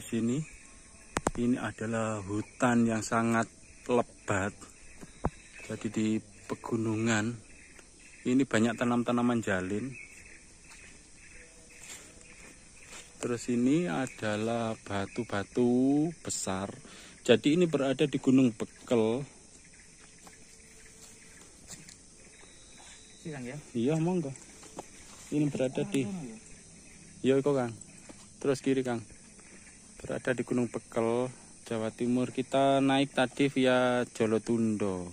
di sini. Ini adalah hutan yang sangat lebat. Jadi di pegunungan ini banyak tanaman jalin. Terus ini adalah batu-batu besar. Jadi ini berada di Gunung Bekel. Iya, monggo. Ini berada di iya kok, Kang. Terus kiri, Kang. Berada di Gunung Bekel, Jawa Timur. Kita naik tadi via Jolotundo.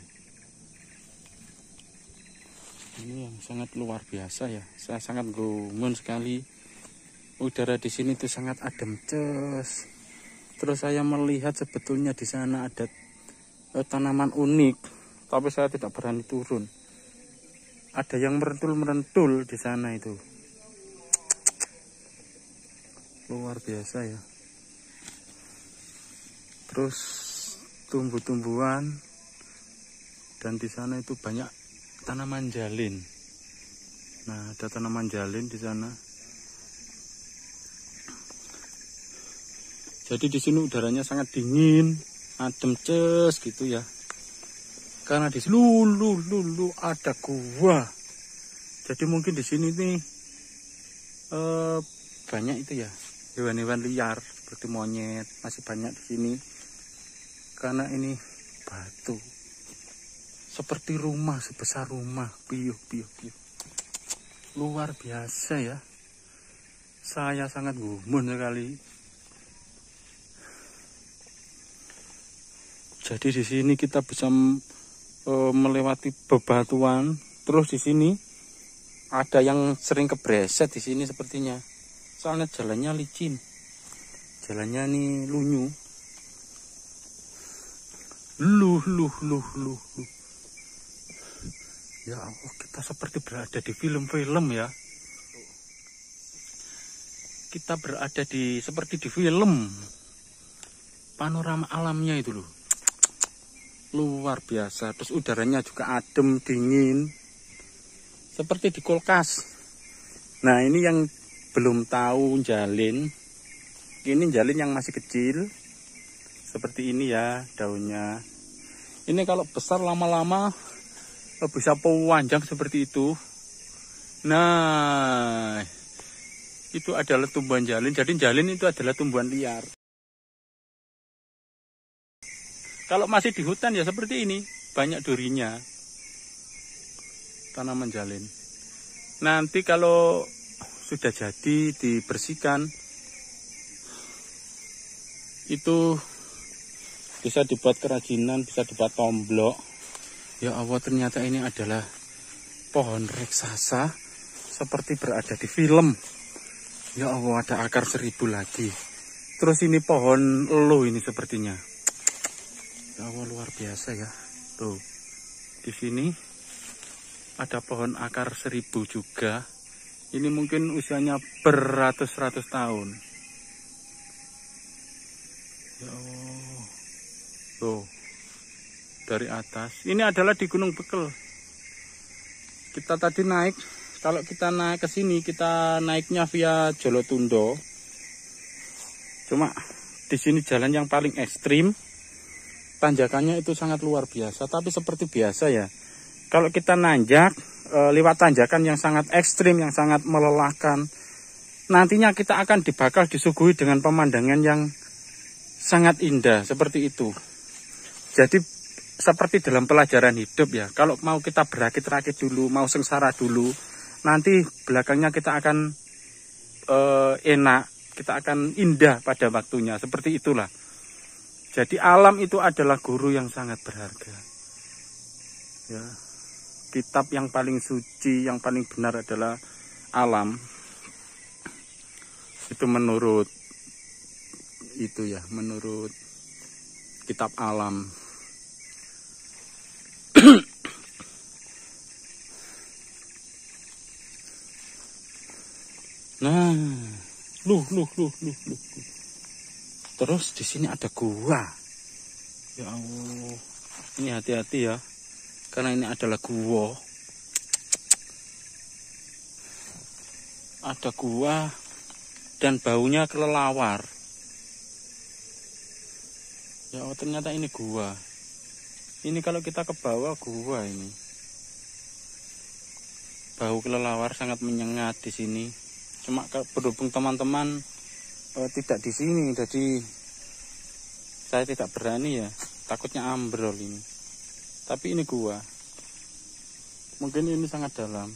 Ini yang sangat luar biasa ya. Saya sangat gumun sekali. Udara di sini tuh sangat adem ces. Terus saya melihat sebetulnya di sana ada tanaman unik, tapi saya tidak berani turun. Ada yang merentul-merentul di sana itu. Luar biasa ya. Terus tumbuh-tumbuhan, dan di sana itu banyak tanaman jalin. Nah, ada tanaman jalin di sana. Jadi di sini udaranya sangat dingin, adem ces gitu ya. Karena di sini lulu ada gua. Jadi mungkin di sini nih banyak itu ya, hewan-hewan liar seperti monyet masih banyak di sini. Karena ini batu seperti rumah, sebesar rumah, piuh. Luar biasa ya. Saya sangat gumun sekali. Jadi di sini kita bisa melewati bebatuan. Terus di sini ada yang sering kebreset di sini sepertinya. Soalnya jalannya licin. Jalannya nih lunyu. Luh. Ya Allah, kita seperti berada di film-film ya. Kita berada seperti di film. Panorama alamnya itu loh. Luar biasa. Terus udaranya juga adem, dingin. Seperti di kulkas. Nah, ini yang belum tahu jalin. Ini jalin yang masih kecil. Seperti ini ya daunnya. Ini kalau besar lama-lama bisa panjang seperti itu. Nah, itu adalah tumbuhan jalin. Jadi jalin itu adalah tumbuhan liar. Kalau masih di hutan ya seperti ini. Banyak durinya. Tanaman jalin. Nanti kalau sudah jadi dibersihkan, itu bisa dibuat kerajinan, bisa dibuat tomblok. Ya Allah, ternyata ini adalah pohon raksasa seperti berada di film. Ya Allah, ada akar 1000 lagi. Terus ini pohon elo ini sepertinya. Ya Allah, luar biasa ya. Tuh, di sini ada pohon akar 1000 juga. Ini mungkin usianya beratus-ratus tahun. Ya Allah. Tuh, dari atas. Ini adalah di Gunung Bekel. Kita tadi naik. Kalau kita naik ke sini, kita naiknya via Jolotundo. Cuma di sini jalan yang paling ekstrim. Tanjakannya itu sangat luar biasa. Tapi seperti biasa ya. Kalau kita nanjak, lewat tanjakan yang sangat ekstrim, yang sangat melelahkan, nantinya kita akan disuguhi dengan pemandangan yang sangat indah. Seperti itu. Jadi seperti dalam pelajaran hidup ya. Kalau mau kita berakit-rakit dulu, mau sengsara dulu, nanti belakangnya kita akan enak, kita akan indah pada waktunya. Seperti itulah. Jadi alam itu adalah guru yang sangat berharga. Ya. Kitab yang paling suci, yang paling benar adalah alam. Itu menurut itu ya, menurut kitab alam. Nah, luh. Terus di sini ada gua. Ya Allah, ini hati-hati ya, karena ini adalah gua. Ada gua dan baunya kelelawar. Ya oh, ternyata ini gua. Ini kalau kita ke bawah gua ini. Bau kelelawar sangat menyengat di sini. Cuma berhubung teman-teman tidak di sini, jadi saya tidak berani ya. Takutnya ambrol ini. Tapi ini gua. Mungkin ini sangat dalam.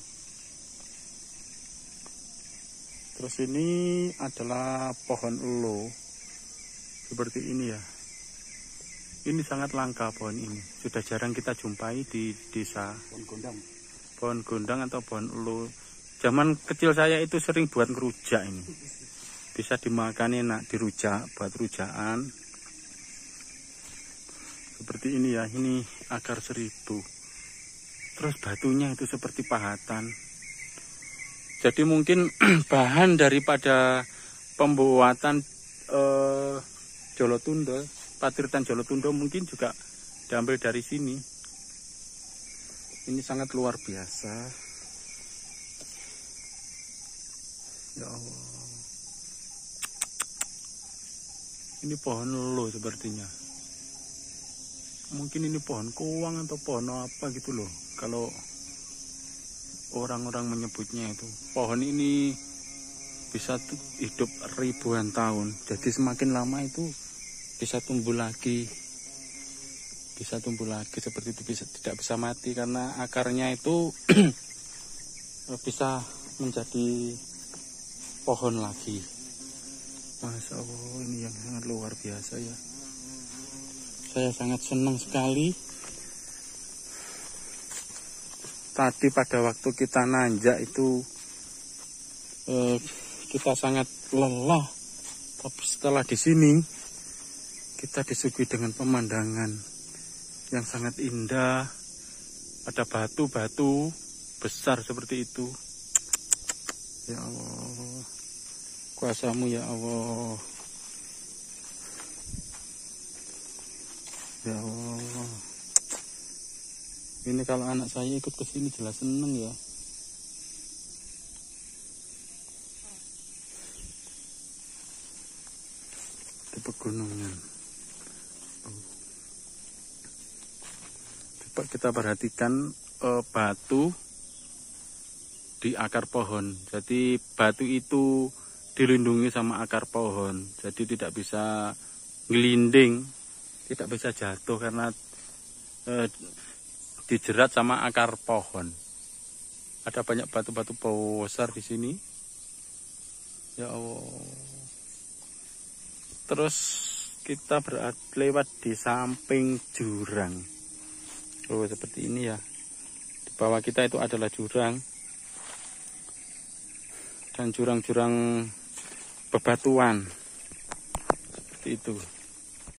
Terus ini adalah pohon elo. Seperti ini ya. Ini sangat langka pohon ini. Sudah jarang kita jumpai di desa. Pohon gondang. Pohon gondang atau pohon elo. Zaman kecil saya itu sering buat ngerujak ini. Bisa dimakan enak, dirujak, buat rujakan. Seperti ini ya, ini akar 1000. Terus batunya itu seperti pahatan. Jadi mungkin bahan daripada pembuatan Jolotundo, Patirtan Jolotundo mungkin juga diambil dari sini. Ini sangat luar biasa. Ya Allah. Ini pohon lelo sepertinya. Mungkin ini pohon kuang atau pohon apa gitu loh. Kalau orang-orang menyebutnya itu. Pohon ini bisa hidup ribuan tahun. Jadi semakin lama itu bisa tumbuh lagi. Bisa tumbuh lagi seperti itu, tidak bisa mati karena akarnya itu bisa menjadi pohon lagi. Masya Allah, ini yang sangat luar biasa ya. Saya sangat senang sekali. Tadi pada waktu kita nanjak itu kita sangat lelah. Tapi setelah di sini kita disuguhi dengan pemandangan yang sangat indah. Ada batu-batu besar seperti itu. Ya Allah, kuasamu ya Allah. Ya Allah. Ini kalau anak saya ikut ke sini jelas seneng ya. Di pegunungan. Coba kita perhatikan batu di akar pohon. Jadi batu itu dilindungi sama akar pohon. Jadi tidak bisa ngelinding, tidak bisa jatuh karena dijerat sama akar pohon. Ada banyak batu-batu besar di sini. Ya Allah. Terus kita lewat di samping jurang. Oh, seperti ini ya. Di bawah kita itu adalah jurang. Dan jurang-jurang bebatuan. Seperti itu.